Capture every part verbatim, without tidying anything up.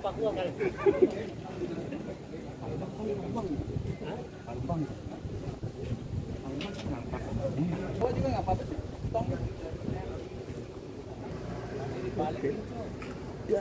Oh juga nggak apa-apa. Tong. Oke. Ya.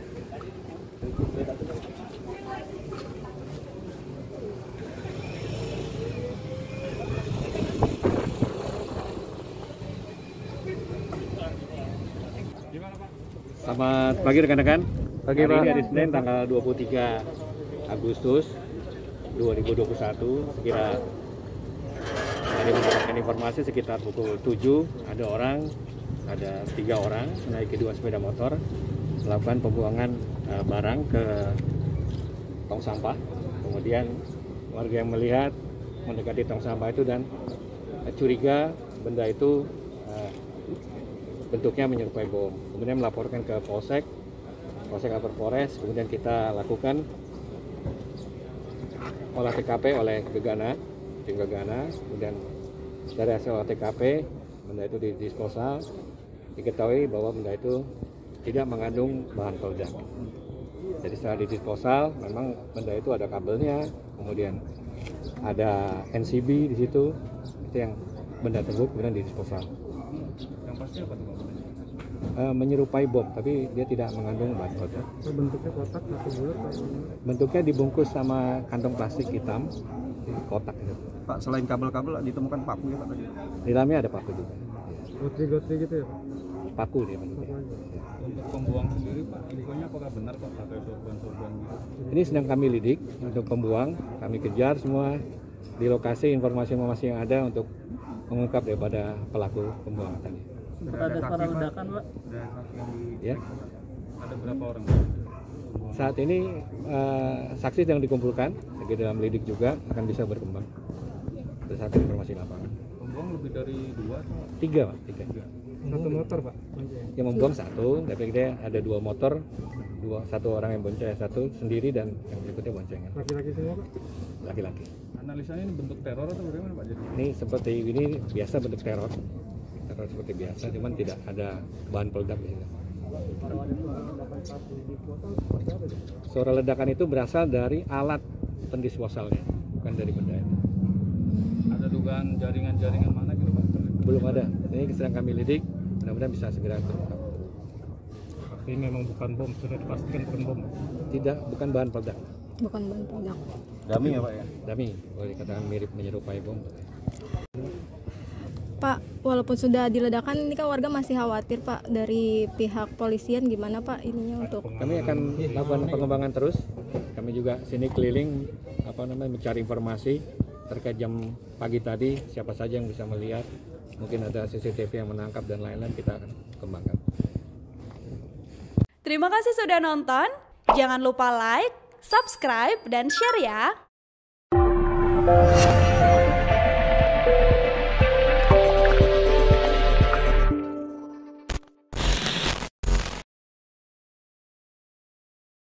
Selamat pagi rekan-rekan. Pagi, Hari Pak. ini hari Senin tanggal dua puluh tiga Agustus dua ribu dua puluh satu. Sekira tadi mendapatkan informasi sekitar pukul tujuh ada orang, ada tiga orang menaiki dua sepeda motor melakukan pembuangan uh, barang ke tong sampah. Kemudian warga yang melihat mendekati tong sampah itu dan uh, curiga benda itu uh, bentuknya menyerupai bom. Kemudian melaporkan ke Polsek, Polsek Lapor Polres. Kemudian kita lakukan olah T K P oleh Gegana, tim Gegana. Kemudian dari hasil olah T K P, benda itu didisposal. Diketahui bahwa benda itu tidak mengandung bahan peledak. Jadi setelah didisposal, memang benda itu ada kabelnya, kemudian ada N C B di situ. Itu yang benda tersebut kemudian didisposal. Yang pasti apa tuh? Uh, menyerupai bom, tapi dia tidak mengandung bahan peledak. Bentuknya kotak atau bulat? Bentuknya dibungkus sama kantong plastik hitam, kotak itu. Pak, selain kabel-kabel ditemukan paku ya Pak tadi? Di dalamnya ada paku juga. Gotri-gotri gitu ya Pak? Paku dia bentuknya. Untuk pembuang sendiri Pak, infonya apakah benar Pak pakai sorban-sorban? Ini sedang kami lidik untuk pembuang, kami kejar semua di lokasi informasi-informasi yang ada untuk mengungkap daripada pelaku pembuangan tadi. Ada suara ledakan Pak? Ada saksi yang di... Ya. Ada berapa orang? Saat ini uh, saksi sedang dikumpulkan, lagi dalam lidik juga akan bisa berkembang berdasarkan informasi lapangan. Pembuang lebih dari dua atau? Tiga, Pak. Tiga. Satu motor Pak? Yang membuang satu, tapi dia ada dua motor, dua satu orang yang bonceng, satu sendiri dan yang berikutnya boncengan. Laki-laki semua Pak? Laki-laki. Analisanya ini bentuk teror atau bagaimana Pak? Jadi Ini seperti ini biasa bentuk teror, teror seperti biasa, cuman tidak ada bahan peledak di sini. Suara ledakan itu berasal dari alat pendisposalnya, bukan dari benda itu. ada dugaan jaringan-jaringan mana gitu Pak? Belum ada. Ini sedang kami lidik, mudah-mudahan bisa segera terungkap. Ini memang bukan bom, sudah dipastikan bukan bom. Tidak, bukan bahan peledak. Bukan bahan peledak. Dami ya Pak ya? Dami, boleh dikatakan mirip menyerupai bom. Pak, walaupun sudah diledakkan, ini kan warga masih khawatir Pak. Dari pihak polisian gimana Pak ininya untuk? Kami akan lakukan pengembangan terus. Kami juga sini keliling apa namanya mencari informasi terkait jam pagi tadi, siapa saja yang bisa melihat. Mungkin ada C C T V yang menangkap dan lain-lain, kita akan kembangkan. Terima kasih sudah nonton. Jangan lupa like, subscribe, dan share ya.